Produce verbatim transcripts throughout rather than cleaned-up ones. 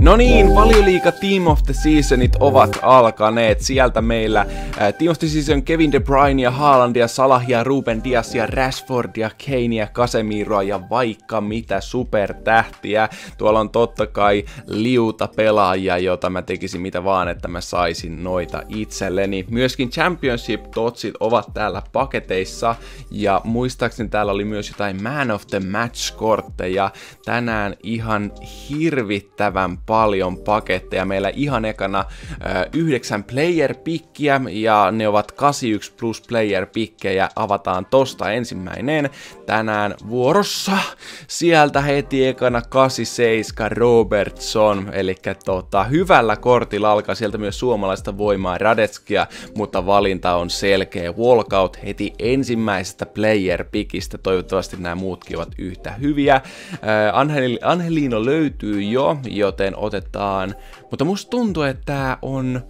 No niin, Valioliiga Team of the Seasonit ovat alkaneet. Sieltä meillä ää, Team of the Season Kevin De Bruyneia, Haalandia, Salahia, Ruben Diasia, Rashfordia, Kanea, Casemiroa ja vaikka mitä supertähtiä. Tuolla on totta kai liuta pelaajia, jota mä tekisin mitä vaan, että mä saisin noita itselleni. Myöskin Championship-totsit ovat täällä paketeissa ja muistaakseni täällä oli myös jotain Man of the Match-kortteja. Tänään ihan hirvittävän paljon paketteja. Meillä ihan ekana yhdeksän player-pikkiä ja ne ovat kahdeksankymmentäyksi plus player-pikkejä. Avataan tosta ensimmäinen tänään vuorossa. Sieltä heti ekana kahdeksankymmentäseitsemän Robertson, eli tota, hyvällä kortilla alkaa sieltä myös suomalaista voimaa Radetskia, mutta valinta on selkeä. Walkout heti ensimmäisestä player-pikistä. Toivottavasti nämä muutkin ovat yhtä hyviä. Äh, Angel Angelino löytyy jo, joten otetaan, mutta musta tuntuu, että tää on,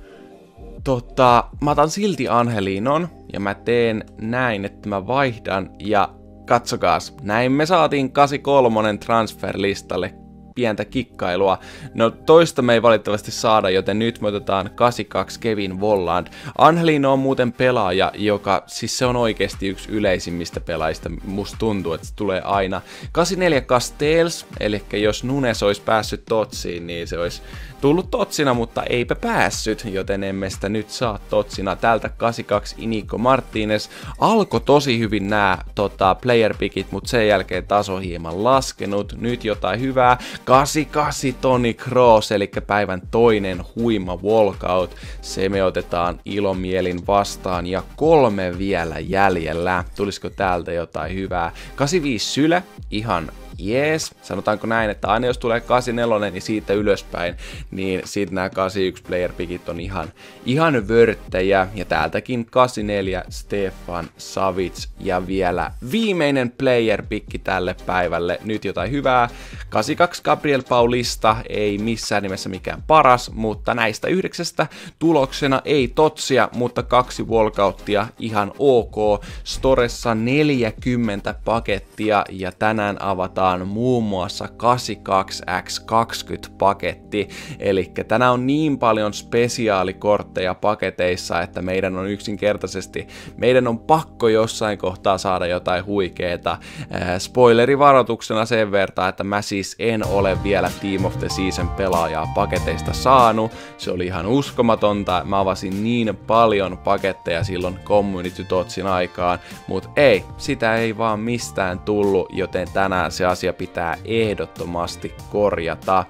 tota, mä otan silti Angelinon, ja mä teen näin, että mä vaihdan, ja katsokaas, näin me saatiin kahdeksankymmentäkolme transferlistalle, pientä kikkailua. No toista me ei valitettavasti saada, joten nyt me otetaan kahdeksankymmentäkaksi Kevin Volland. Angelino on muuten pelaaja, joka, siis se on oikeasti yksi yleisimmistä pelaajista, musta tuntuu, että se tulee aina. kahdeksankymmentäneljä Castells, eli jos Nunes olisi päässyt totsiin, niin se olisi tullut totsina, mutta eipä päässyt, joten emme sitä nyt saa totsina. Täältä kahdeksankymmentäkaksi Inigo Martinez. Alkoi tosi hyvin nämä tota, player pickit, mutta sen jälkeen taso hieman laskenut. Nyt jotain hyvää. kahdeksankymmentäkahdeksan Toni Kroos, eli päivän toinen huima walkout. Se me otetaan ilomielin vastaan ja kolme vielä jäljellä. Tulisiko täältä jotain hyvää? kahdeksankymmentäviisi Syle, ihan jees, sanotaanko näin, että aina jos tulee kahdeksankymmentäneljä, niin siitä ylöspäin, niin siitä nämä kahdeksankymmentäyksi player pickit on ihan, ihan vörttejä. Ja täältäkin kahdeksankymmentäneljä Stefan Savic ja vielä viimeinen player pikki tälle päivälle. Nyt jotain hyvää. kahdeksankymmentäkaksi Gabriel Paulista, ei missään nimessä mikään paras, mutta näistä yhdeksästä tuloksena ei totsia, mutta kaksi walkouttia ihan ok. Storessa neljäkymmentä pakettia ja tänään avataan muun muassa kahdeksankymmentäkaksi kertaa kaksikymmentä paketti, eli tänään on niin paljon spesiaalikortteja paketeissa, että meidän on yksinkertaisesti, meidän on pakko jossain kohtaa saada jotain huikeeta. Äh, spoilerivaroituksena sen verran, että mä siis en ole vielä Team of the Season pelaajaa paketeista saanut, se oli ihan uskomatonta, mä avasin niin paljon paketteja silloin Community Totsin aikaan, mutta ei, sitä ei vaan mistään tullut, joten tänään se asia pitää ehdottomasti korjata.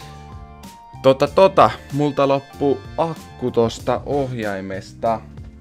Tota tota, multa loppu akku tosta ohjaimesta,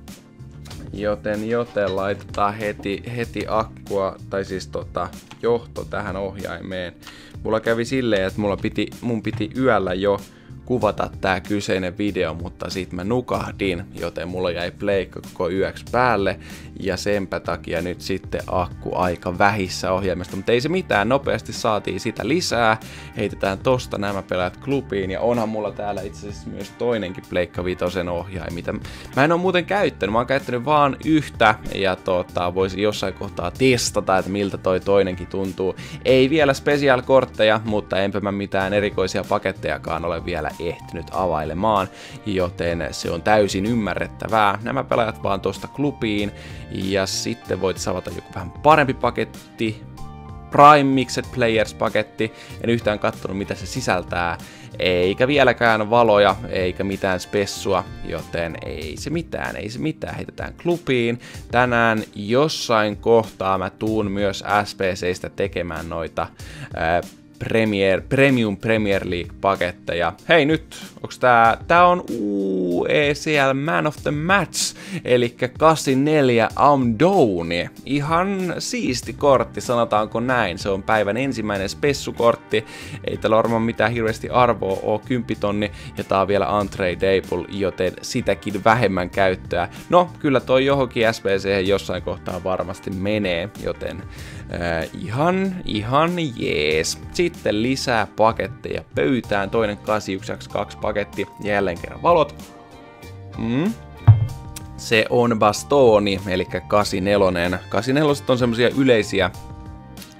joten joten laitetaan heti, heti akkua, tai siis tota, johto tähän ohjaimeen. Mulla kävi silleen, että mulla piti, mun piti yöllä jo kuvata tää kyseinen video, mutta sit mä nukahdin, joten mulla jäi pleikka koko yöksi päälle ja senpä takia nyt sitten akku aika vähissä ohjelmista, mutta ei se mitään, nopeasti saatiin sitä lisää, heitetään tosta nämä pelaajat klubiin ja onhan mulla täällä itse asiassa myös toinenkin pleikka vitosen ohjain, mitä mä en oo muuten käyttänyt, mä oon käyttänyt vaan yhtä ja tota, voisin jossain kohtaa testata, että miltä toi toinenkin tuntuu. Ei vielä special-kortteja, mutta enpä mä mitään erikoisia pakettejakaan ole vielä ehtinyt availemaan, joten se on täysin ymmärrettävää. Nämä pelaajat vaan tosta klubiin ja sitten voit avata joku vähän parempi paketti, Prime Mixed Players paketti. En yhtään katsonut mitä se sisältää, eikä vieläkään valoja, eikä mitään spessua, joten ei se mitään, ei se mitään, heitetään klubiin. Tänään jossain kohtaa mä tuun myös S P C:stä tekemään noita ää, Premier, Premium Premier League-paketteja. Hei nyt, onks tää, tää on U E C L Man of the Match, eli kahdeksankymmentäneljä Amdouni. Ihan siisti kortti, sanotaanko näin. Se on päivän ensimmäinen spessukortti. Ei tällä varmaan mitään hirveästi arvoa oo, kymmenen tonni, ja tää on vielä untradeable, joten sitäkin vähemmän käyttöä. No, kyllä toi johonkin S P C jossain kohtaa varmasti menee, joten äh, ihan, ihan jees. Sitten lisää paketteja pöytään, toinen kahdeksankymmentäyksi kaksi paketti, jälleen kerran valot. Mm. Se on Bastoni, eli kahdeksankymmentäneljä. kahdeksankymmentäneljä on semmosia yleisiä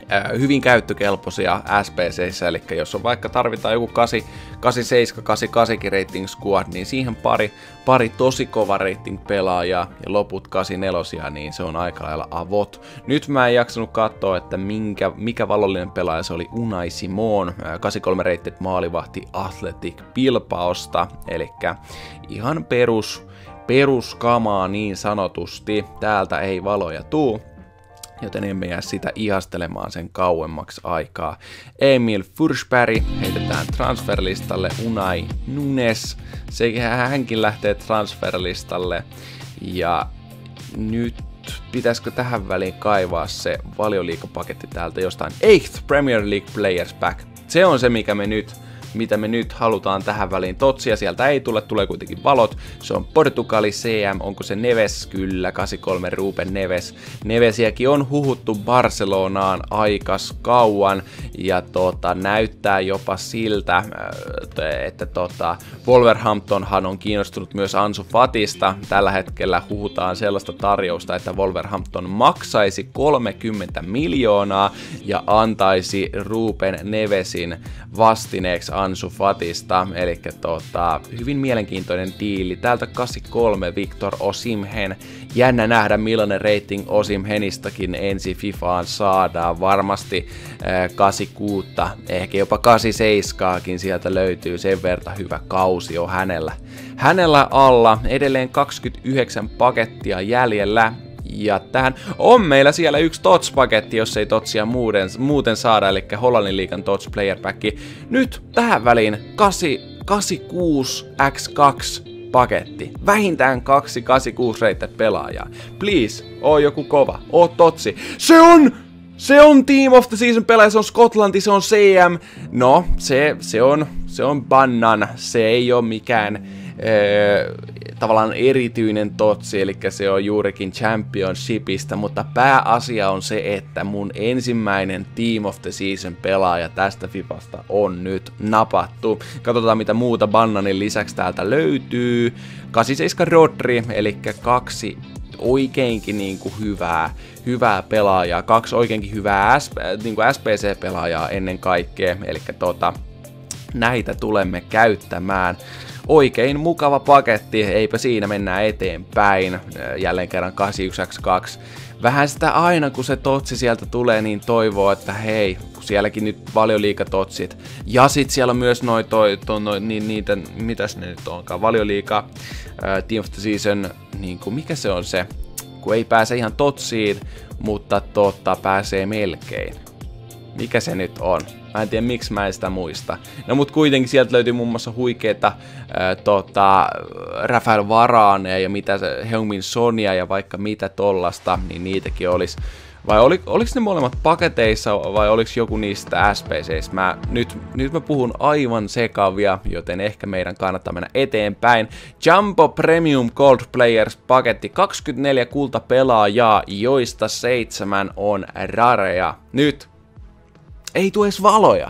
hyvin käyttökelpoisia S P C:issä, eli jos on vaikka tarvitaan joku kahdeksankymmentäseitsemän kahdeksankymmentäkahdeksan rating squad, niin siihen pari, pari tosi kova rating pelaajaa ja loput kahdeksankymmentäneljä, niin se on aika lailla avot. Nyt mä en jaksanut katsoa, että minkä, mikä valollinen pelaaja se oli. Unai Simon, kahdeksankymmentäkolme rated maalivahti Athletic Bilbaosta, eli ihan perus, peruskamaa niin sanotusti. Täältä ei valoja tuu, joten emme jää sitä ihastelemaan sen kauemmaksi aikaa. Emil Forsberg heitetään transferlistalle, Unai Nunes, se, hänkin lähtee transferlistalle, ja nyt pitäisikö tähän väliin kaivaa se valioliigapaketti täältä jostain. Eighth Premier League Players Pack, se on se mikä me nyt mitä me nyt halutaan tähän väliin. Totsia sieltä ei tule, tulee kuitenkin valot. Se on Portugali C M, onko se Neves? Kyllä, kahdeksankymmentäkolme Ruben Neves. Nevesiäkin on huhuttu Barcelonaan aikas kauan, ja tota, näyttää jopa siltä, että tota, Wolverhamptonhan on kiinnostunut myös Ansu Fatista. Tällä hetkellä huhutaan sellaista tarjousta, että Wolverhampton maksaisi kolmekymmentä miljoonaa ja antaisi Ruben Nevesin vastineeksi Ansu Fatista, eli tota, hyvin mielenkiintoinen diili. Täältä kahdeksankymmentäkolme Victor Osimhen. Jännä nähdä millainen rating Osimhenistakin ensi FIFAan saadaan. Varmasti äh, kahdeksankymmentäkuusi, ehkä jopa kahdeksankymmentäseitsemän sieltä löytyy, sen verran hyvä kausi on hänellä. Hänellä alla edelleen kaksikymmentäyhdeksän pakettia jäljellä. Ja tähän on meillä siellä yksi T O T S-paketti, jos ei Totsia muuten, muuten saada, eli Hollannin liigan T O T S Player Pack. Nyt tähän väliin kahdeksankymmentäkuusi by kaksi paketti. Vähintään kaksi kahdeksankymmentäkuusi rated pelaajaa. Please, oo joku kova, oo Totsi. Se on! Se on Team of the Season pelaaja, se on Skotlanti, se on C M. No, se, se on, se on Bannan, se ei oo mikään Ee, tavallaan erityinen totsi, eli se on juurikin Championshipista, mutta pääasia on se, että mun ensimmäinen Team of the Season pelaaja tästä FIFAsta on nyt napattu. Katsotaan mitä muuta Bannanin lisäksi täältä löytyy. kahdeksankymmentäseitsemän Rodri, eli kaksi oikeinkin niinku hyvää, hyvää pelaajaa, kaksi oikeinkin hyvää S, niinku S P C-pelaajaa ennen kaikkea, eli tota, näitä tulemme käyttämään. Oikein mukava paketti, eipä siinä, mennään eteenpäin. Jälleen kerran kahdeksankymmentäyksi by kaksi. Vähän sitä aina kun se totsi sieltä tulee, niin toivoo, että hei, kun sielläkin nyt valioliigatotsit. Ja sit siellä on myös noi, toi, toi, noi, niin, niitä, mitäs ne nyt onkaan, valioliiga, äh, Team of the Season, niin kuin, mikä se on se, kun ei pääse ihan totsiin, mutta totta, pääsee melkein. Mikä se nyt on? Mä en tiedä miksi mä en sitä muista. No mut kuitenkin sieltä löytyy muun muassa huikeeta ää, tota, Rafael Varane ja mitä se, Heung-min Sonia ja vaikka mitä tollasta, niin niitäkin olisi. Vai oli, oliko ne molemmat paketeissa vai oliko joku niistä S P C:istä? Mä, nyt, nyt mä puhun aivan sekavia, joten ehkä meidän kannattaa mennä eteenpäin. Jumbo Premium Gold Players paketti, kaksikymmentäneljä kultapelaajaa, joista seitsemän on rareja. Nyt! Ei tule edes valoja.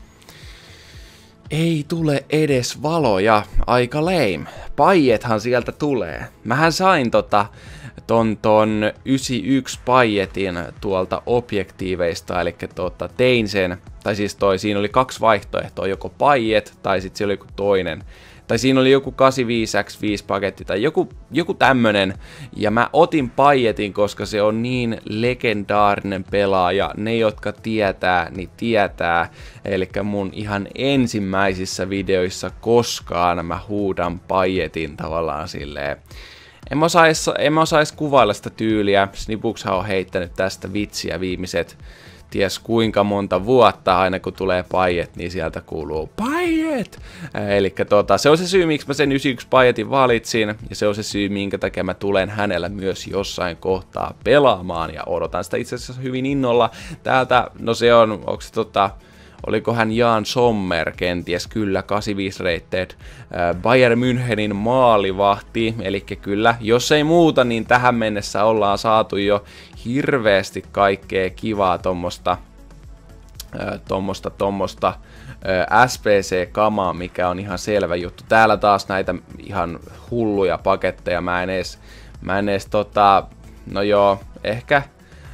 Ei tule edes valoja. Aika lame. Paiethan sieltä tulee. Mähän sain tota, ton, ton yhdeksänkymmentäyksi paietin tuolta objektiiveista, eli tota, tein sen. Tai siis toi, siinä oli kaksi vaihtoehtoa, joko paiet tai sitten siellä oli joku toinen. Tai siinä oli joku kahdeksankymmentäviisi by viisi paketti tai joku, joku tämmönen. Ja mä otin paietin, koska se on niin legendaarinen pelaaja. Ne, jotka tietää, niin tietää. Eli mun ihan ensimmäisissä videoissa koskaan mä huudan paietin tavallaan silleen. En mä osais, en mä osais kuvailla sitä tyyliä. Snibukshan on heittänyt tästä vitsiä viimeiset ties kuinka monta vuotta, aina kun tulee Paiet, niin sieltä kuuluu Paiet! Eli tota, se on se syy, miksi mä sen yhdeksänkymmentäyksi Paietin valitsin, ja se on se syy, minkä takia mä tulen hänellä myös jossain kohtaa pelaamaan, ja odotan sitä itse asiassa hyvin innolla. Täältä, no se on, onko se tota, oliko hän Jan Sommer kenties, kyllä, kahdeksankymmentäviisi rated, Bayern Münchenin maalivahti, eli kyllä, jos ei muuta, niin tähän mennessä ollaan saatu jo hirveästi kaikkea kivaa tommosta, tommosta, tommosta S P C-kamaa, mikä on ihan selvä juttu. Täällä taas näitä ihan hulluja paketteja, mä en edes, mä en edes tota, no joo, ehkä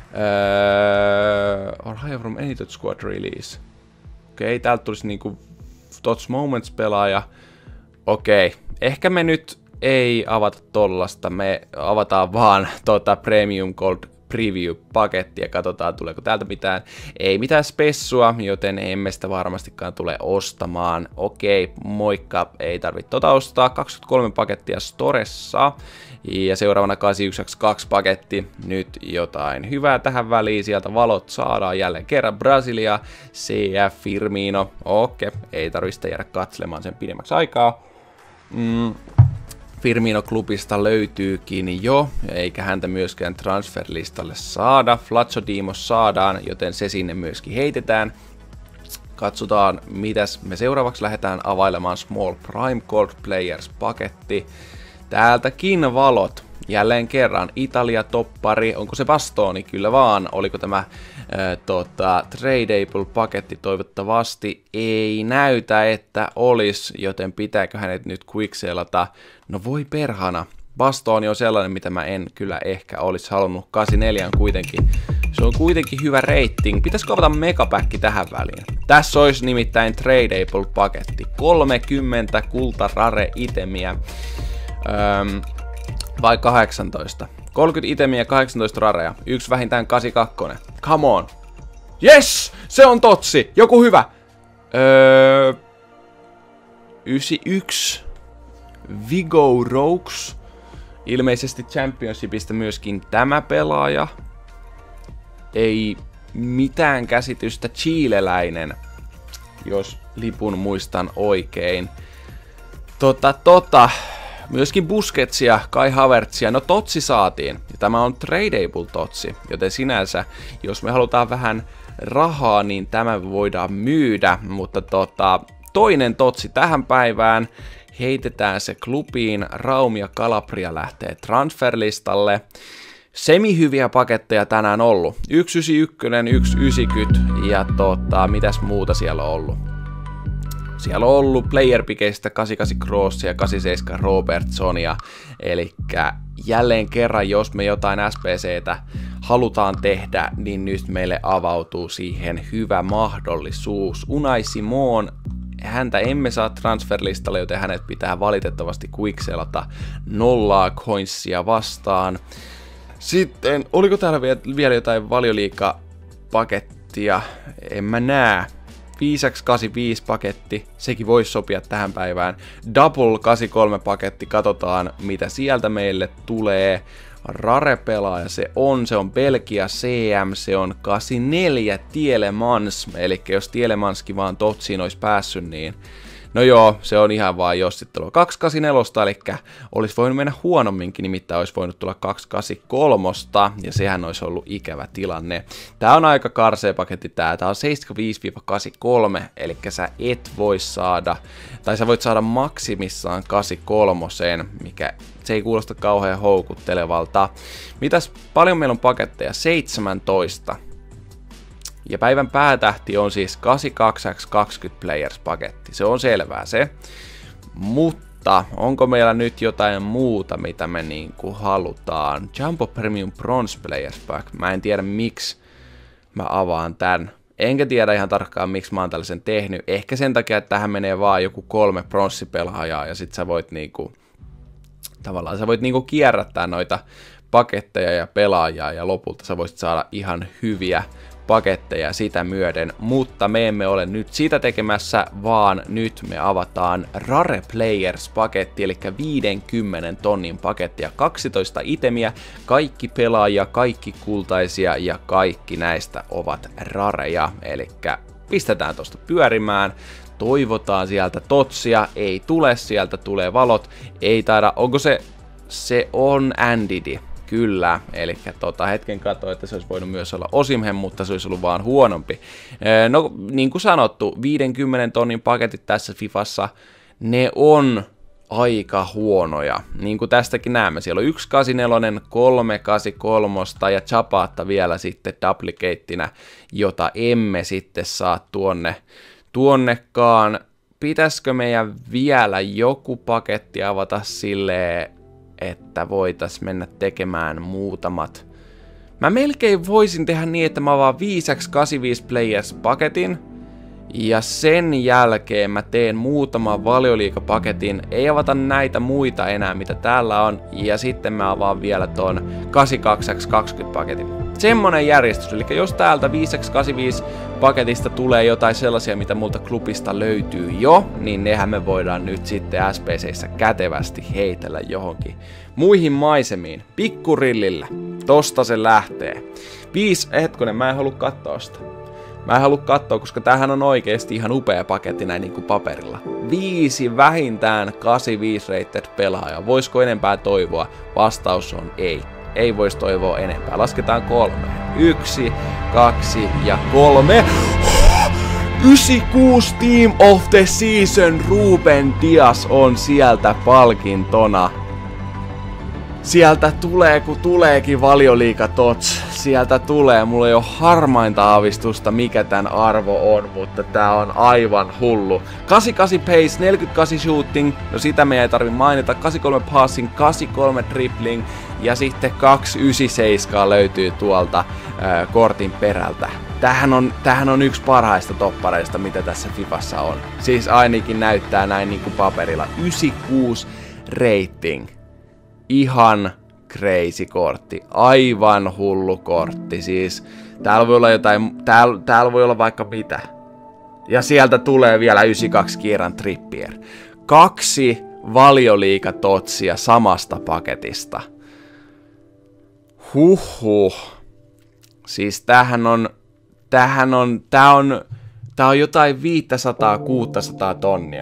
Öö, or higher from any Tots Squad release. Okei, okay, täältä tulisi niinku Tots Moments pelaaja. Okei, okay. Ehkä me nyt ei avata tollasta, me avataan vaan tota Premium Gold Preview-paketti ja katsotaan tuleeko täältä mitään. Ei mitään spessua, joten emme sitä varmastikaan tule ostamaan. Okei, moikka, ei tarvitse tota ostaa. kaksikymmentäkolme pakettia Storessa. Ja seuraavana kahdeksansataayhdeksänkymmentäkaksi paketti. Nyt jotain hyvää tähän väliin. Sieltä valot saadaan jälleen kerran. Brasilia, C F, Firmino. Okei, ei tarvitse jäädä katselemaan sen pidemmäksi aikaa. Mm. Firmino-klubista löytyykin jo, eikä häntä myöskään transferlistalle saada. Flatsodimos saadaan, joten se sinne myöskin heitetään. Katsotaan, mitäs me seuraavaksi lähdetään availemaan Small Prime Gold Players-paketti. Täältäkin valot. Jälleen kerran Italia-toppari, onko se Bastoni? Kyllä vaan. Oliko tämä ää, tota, Tradable-paketti? Toivottavasti ei näytä, että olisi, joten pitääkö hänet nyt quickselata? No voi perhana. Bastoni on sellainen, mitä mä en kyllä ehkä olisi halunnut. kahdeksankymmentäneljä on kuitenkin. Se on kuitenkin hyvä rating. Pitäisikö avata megapäkki tähän väliin? Tässä olisi nimittäin Tradable-paketti. kolmekymmentä kulta rare itemiä. Öm, vai kahdeksantoista. kolmekymmentä itemiä ja kahdeksantoista rareja. Yksi vähintään kahdeksankymmentäkaksi. Come on. Yes! Se on totsi! Joku hyvä! Öö, yhdeksänkymmentäyksi. Vigo Rogues. Ilmeisesti Championshipista myöskin tämä pelaaja. Ei mitään käsitystä. Chileläinen. Jos lipun muistan oikein. Tota tota. Myöskin Busquetsia, Kai Havertzia, no totsi saatiin. Ja tämä on tradable totsi, joten sinänsä, jos me halutaan vähän rahaa, niin tämä voidaan myydä. Mutta tota, toinen totsi tähän päivään, heitetään se klubiin, Raum ja Calabria lähtee transferlistalle. Semihyviä paketteja tänään ollut. yksi yhdeksänkymmentäyksi, yksi yhdeksänkymmentä ja tota, mitäs muuta siellä on ollut? Siellä on ollut player pikeistä kahdeksankymmentäkahdeksan Crossia ja kahdeksankymmentäseitsemän Robertsonia, eli jälleen kerran, jos me jotain S P C:tä halutaan tehdä, niin nyt meille avautuu siihen hyvä mahdollisuus. Unai Simon, häntä emme saa transferlistalle, joten hänet pitää valitettavasti quickselata nollaa coinsia vastaan. Sitten, oliko täällä vielä jotain Valioliiga-pakettia? En mä näe. viisi kahdeksankymmentäviisi paketti, sekin voisi sopia tähän päivään. Double kahdeksankymmentäkolme paketti, katsotaan mitä sieltä meille tulee. Rare-pelaaja se on, se on Belgia C M, se on kahdeksankymmentäneljä Tielemans, eli jos Tielemanskin vaan totsiin olisi päässyt, niin no joo, se on ihan vaan jossittelua. kaksi kahdeksankymmentäneljä, eli olisi voinut mennä huonomminkin, nimittäin olisi voinut tulla kaksi kahdeksankymmentäkolme, ja sehän olisi ollut ikävä tilanne. Tää on aika karsea paketti tää, tää on seitsemänkymmentäviisi kahdeksankymmentäkolme, eli sä et voi saada, tai sä voit saada maksimissaan kahdeksankymmentäkolme, mikä se ei kuulosta kauhean houkuttelevalta. Mitäs paljon meillä on paketteja? seitsemäntoista. Ja päivän päätähti on siis kahdeksankymmentäkaksi kaksikymmentä players paketti. Se on selvää se. Mutta onko meillä nyt jotain muuta, mitä me niinku halutaan? Jumbo Premium Bronze Players Pack. Mä en tiedä miksi mä avaan tän. Enkä tiedä ihan tarkkaan miksi mä oon tällaisen tehnyt. Ehkä sen takia, että tähän menee vaan joku kolme pronssipelaajaa ja sit sä voit niinku tavallaan sä voit niinku kierrättää noita paketteja ja pelaajia ja lopulta sä voisit saada ihan hyviä paketteja sitä myöden, mutta me emme ole nyt sitä tekemässä, vaan nyt me avataan Rare Players-paketti, eli viidenkymmenen tonnin paketti ja kaksitoista itemiä, kaikki pelaajia, kaikki kultaisia ja kaikki näistä ovat rareja, eli pistetään tosta pyörimään, toivotaan sieltä totsia, ei tule, sieltä tulee valot, ei taida, onko se, se on Andidi. Kyllä, eli tota, hetken katsoin, että se olisi voinut myös olla Osimhen, mutta se olisi ollut vaan huonompi. No, niin kuin sanottu, viidenkymmenen tonnin paketit tässä Fifassa, ne on aika huonoja. Niin kuin tästäkin näemme, siellä on yksi kahdeksankymmentäneljä, kolme kahdeksankymmentäkolme ja Chapatta vielä sitten duplicateina, jota emme sitten saa tuonne, tuonnekaan. Pitäisikö meidän vielä joku paketti avata silleen, että voitaisiin mennä tekemään muutamat Mä melkein voisin tehdä niin, että mä avaan viisi kertaa kahdeksankymmentäviisi Players paketin. Ja sen jälkeen mä teen muutaman valioliigapaketin. Ei avata näitä muita enää, mitä täällä on. Ja sitten mä avaan vielä ton kahdeksankymmentäkaksi kertaa kaksikymmentä paketin. Semmonen järjestys. Eli jos täältä viisi kertaa kahdeksankymmentäviisi paketista tulee jotain sellaisia, mitä multa klubista löytyy jo, niin nehän me voidaan nyt sitten S P C:ssä kätevästi heitellä johonkin muihin maisemiin. Pikkurillillä. Tosta se lähtee. Viisi, hetkonen, mä en halua katsoa sitä. Mä en halua katsoa, koska tämähän on oikeesti ihan upea paketti näin niinku paperilla. Viisi vähintään kahdeksankymmentäviisi rated pelaaja. Voisiko enempää toivoa? Vastaus on ei. Ei vois toivoa enempää. Lasketaan kolme. Yksi, kaksi ja kolme. yhdeksänkymmentäkuusi Team of the Season Ruben Dias on sieltä palkintona. Sieltä tulee, kun tuleekin Valioliiga Tots. Sieltä tulee. Mulla ei ole harmainta aavistusta, mikä tän arvo on, mutta tää on aivan hullu. kahdeksankymmentäkahdeksan pace, neljäkymmentäkahdeksan shooting, no sitä meidän ei tarvi mainita. kahdeksankymmentäkolme passing, kahdeksankymmentäkolme dribbling ja sitten kaksi yhdeksänkymmentäseitsemän löytyy tuolta ää, kortin perältä. Tämähän on, tämähän on yksi parhaista toppareista, mitä tässä Fifassa on. Siis ainakin näyttää näin niin kuin paperilla. yhdeksänkymmentäkuusi rating. Ihan crazy kortti, aivan hullu kortti, siis täällä voi olla jotain, täällä, täällä voi olla vaikka mitä. Ja sieltä tulee vielä yhdeksänkymmentäkaksi Kieran Trippier. Kaksi Valioliiga Totsia samasta paketista. Huhhuh. Siis tämähän on, tämähän on, tää on, tää on jotain viisisataa kuusisataa tonnia.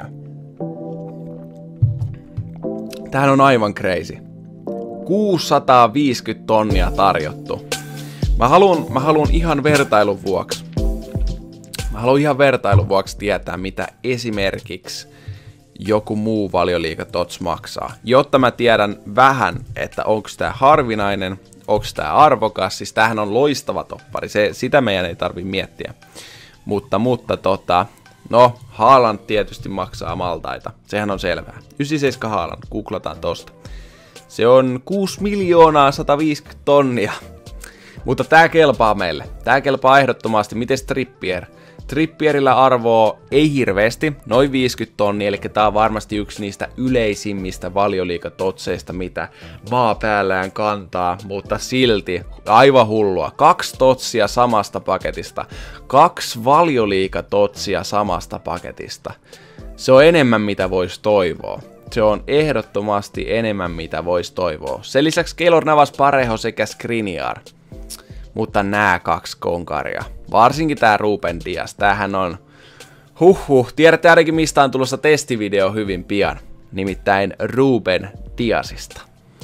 Tämähän on aivan crazy. kuusisataaviisikymmentä tonnia tarjottu. Mä haluun, mä haluun ihan vertailun vuoksi. Mä haluun ihan vertailun vuoksi tietää, mitä esimerkiksi joku muu Valioliiga Tots maksaa. Jotta mä tiedän vähän, että onko tää harvinainen, onko tää arvokas. Siis tämähän on loistava toppari. Se, sitä meidän ei tarvi miettiä. Mutta, mutta tota... No, Haaland tietysti maksaa maltaita. Sehän on selvää. yhdeksänkymmentäseitsemän Haaland, googlataan tosta. Se on kuusi miljoonaa sata viisikymmentä tonnia. Mutta tää kelpaa meille. Tää kelpaa ehdottomasti. Miten Trippier? Trippierillä arvoa ei hirveästi, noin viisikymmentä tonnia, eli tää on varmasti yksi niistä yleisimmistä Valioliiga-totseista, mitä maa päällään kantaa, mutta silti aivan hullua. Kaksi totsia samasta paketista. Kaksi Valioliiga-totsia samasta paketista. Se on enemmän mitä voisi toivoa. Se on ehdottomasti enemmän mitä voisi toivoa. Sen lisäksi Keylor Navas, Parejo sekä Skriniar. Mutta nää kaksi konkaria. Varsinkin tää Ruben Dias. Tämähän on... Huhhuh. Tiedätte ainakin mistä on tulossa testivideo hyvin pian. Nimittäin Ruben Diasista.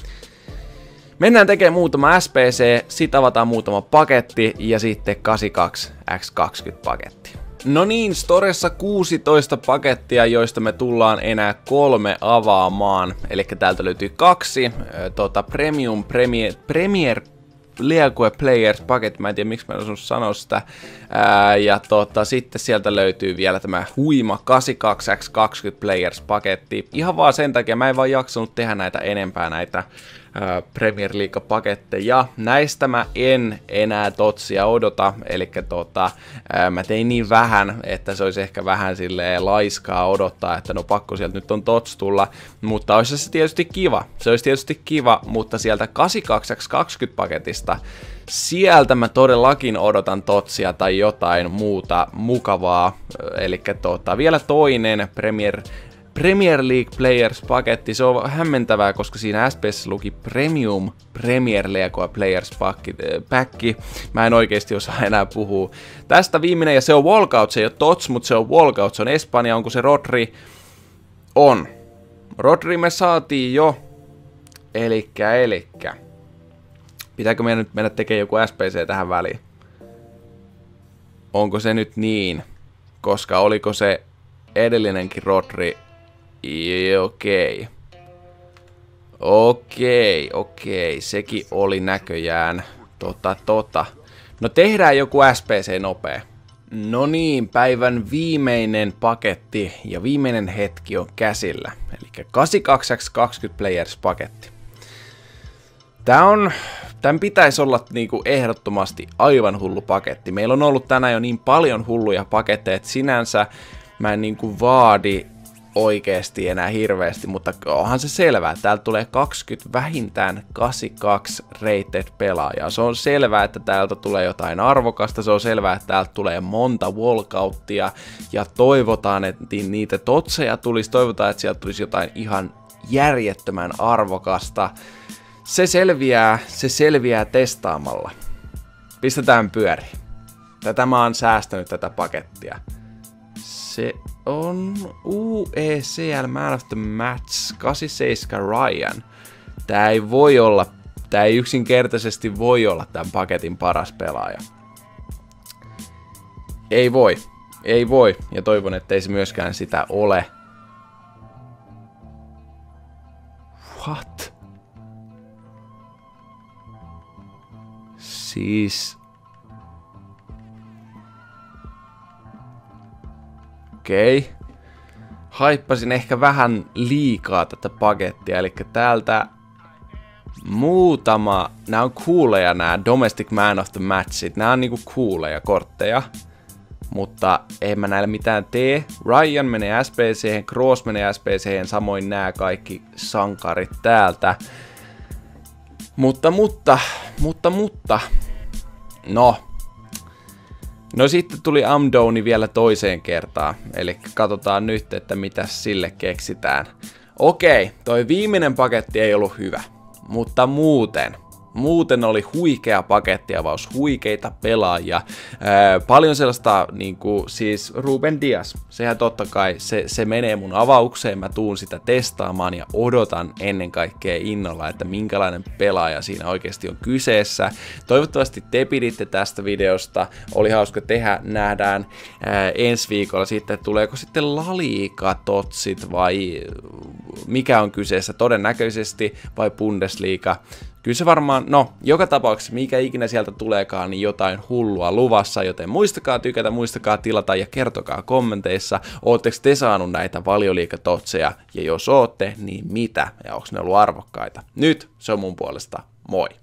Mennään tekemään muutama S P C, sit avataan muutama paketti ja sitten kahdeksankymmentäkaksi kertaa kaksikymmentä paketti. No niin, Storessa kuusitoista pakettia, joista me tullaan enää kolme avaamaan. Eli täältä löytyy kaksi. Äh, tota, Premium Premier... Premier Liakue Players paketti, mä en tiedä miksi mä en osannut sanoa sitä. Ää, ja tota, sitten sieltä löytyy vielä tämä huima kahdeksankymmentäkaksi kertaa kaksikymmentä Players paketti. Ihan vaan sen takia mä en vaan jaksanut tehdä näitä enempää näitä ää, Premier League paketteja. Näistä mä en enää totsia odota, eli tota, ää, mä tein niin vähän, että se olisi ehkä vähän silleen laiskaa odottaa, että no pakko sieltä nyt on tots tulla. Mutta olisi se tietysti kiva, se olisi tietysti kiva, mutta sieltä kahdeksankymmentäkaksi kertaa kaksikymmentä paketista sieltä mä todellakin odotan totsia tai jotain muuta mukavaa. Eli tota, vielä toinen Premier, Premier League Players paketti. Se on hämmentävää, koska siinä S P S luki Premium Premier League Players pakki. Mä en oikeesti osaa enää puhua. Tästä viimeinen, ja se on Walkout, se ei ole tots, mutta se on Walkout, se on Espanja. Onko se Rodri? On. Rodri me saatiin jo. Elikkä, elikkä. Pitääkö meidän nyt mennä tekemään joku S P C tähän väliin? Onko se nyt niin? Koska oliko se edellinenkin Rodri? Okei. Okei, okei. Sekin oli näköjään. Tota, tota. No tehdään joku S P C nopea. No niin, päivän viimeinen paketti ja viimeinen hetki on käsillä. Eli kahdeksankymmentäkaksi kertaa kaksikymmentä Players paketti. Tää on, tämän pitäisi olla niinku ehdottomasti aivan hullu paketti. Meillä on ollut tänään jo niin paljon hulluja paketteja, että sinänsä mä en niinku vaadi oikeesti enää hirveästi, mutta onhan se selvää, että täältä tulee kaksikymmentä vähintään kahdeksankymmentäkaksi rated pelaajaa. Se on selvää, että täältä tulee jotain arvokasta, se on selvää, että täältä tulee monta walkouttia ja toivotaan, että niitä totseja tulisi, toivotaan, että sieltä tulisi jotain ihan järjettömän arvokasta. Se selviää, se selviää testaamalla. Pistetään pyöriin. Tätä mä oon säästänyt tätä pakettia. Se on U E C L Man of the Match kahdeksankymmentäseitsemän Ryan. Tää ei voi olla, tää ei yksinkertaisesti voi olla tämän paketin paras pelaaja. Ei voi, ei voi, ja toivon, ettei se myöskään sitä ole. What? Siis... Okei. Okay. Haippasin ehkä vähän liikaa tätä pakettia, eli täältä muutama, nämä on cooleja nämä Domestic Man of the Matchit, nämä on niinku cooleja kortteja, mutta en mä näillä mitään tee. Ryan menee S P C:hen, Cross menee S P C:hen, samoin nämä kaikki sankarit täältä. Mutta, mutta, mutta, mutta, no. No sitten tuli Amdoni vielä toiseen kertaan, eli katsotaan nyt, että mitä sille keksitään. Okei, toi viimeinen paketti ei ollut hyvä, mutta muuten, muuten oli huikea pakettiavaus, huikeita pelaajia, ää, paljon sellaista, niinku, siis Ruben Dias, sehän totta kai, se, se menee mun avaukseen, mä tuun sitä testaamaan ja odotan ennen kaikkea innolla, että minkälainen pelaaja siinä oikeasti on kyseessä. Toivottavasti te piditte tästä videosta, oli hauska tehdä, nähdään ää, ensi viikolla sitten, että tuleeko sitten La Liga-totsit vai mikä on kyseessä, todennäköisesti vai Bundesliga. Kyllä se varmaan, no, joka tapauksessa, mikä ikinä sieltä tuleekaan, niin jotain hullua luvassa, joten muistakaa tykätä, muistakaa tilata ja kertokaa kommenteissa, ootteko te saanut näitä Valioliiga-totseja, ja jos ootte, niin mitä, ja onko ne ollut arvokkaita. Nyt se on mun puolesta, moi!